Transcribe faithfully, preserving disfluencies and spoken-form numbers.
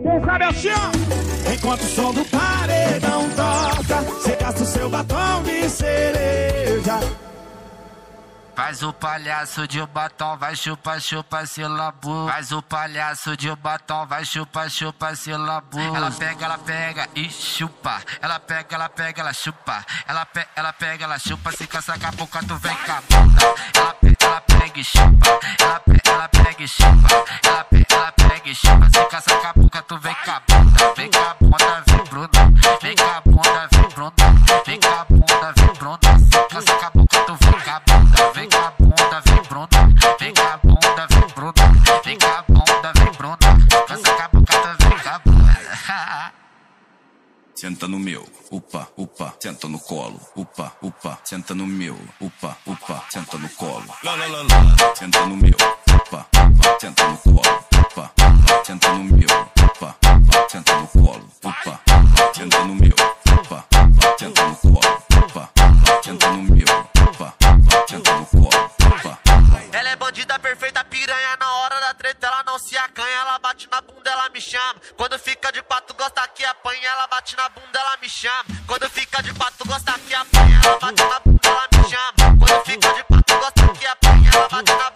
Quem sabe assim, ó. Enquanto o som do paredão toca, cê gasta o seu batom de cereja. Faz o palhaço de batom, vai chupa, chupa, se labu. Faz o palhaço de batom, vai chupa, chupa, se labu. Ela pega, ela pega e chupa. Ela pega, ela pega, ela chupa. Ela pega, ela pega, ela chupa. Se cansa com a boca, tu vem com a bunda. Ela pega, ela pega e chupa. Ela pega, ela pega e chupa. Ela pega, ela pega e chupa. Se cansa com a boca, tu vem com a bunda. Vem com a bunda, vem brunda. Vem com a bunda, vem brunda. Vem com a bunda, vem brunda. Se cansa com a boca, tu vem com a bunda. Vem com a bunda, vem brunda. Vem com a bunda, vem brunda. Vem com a bunda, vem brunda. Cansa com a boca, tu vem com a bunda. Senta no meu, upa, upa, senta no colo, upa, upa, senta no meu, upa, upa, senta no colo. Lá, lá, lá, lá. Senta no meu, upa, upa, senta no colo, upa, upa, senta no meu, upa, upa, senta no colo, upa, upa, senta no meu, upa, upa, senta no colo, upa, upa, senta no meu, upa, upa, senta no colo, upa. Ela é bandida perfeita, piranha, na hora da treta ela não se acanha. Ela bate na bunda, ela me chama. Quando fica de pato, gosta que apanha. Ela bate na bunda, ela me chama. Quando fica de pato, gosta que apanha. Ela bate na bunda, ela me chama. Quando fica de pato, gosta que apanha. Ela bate na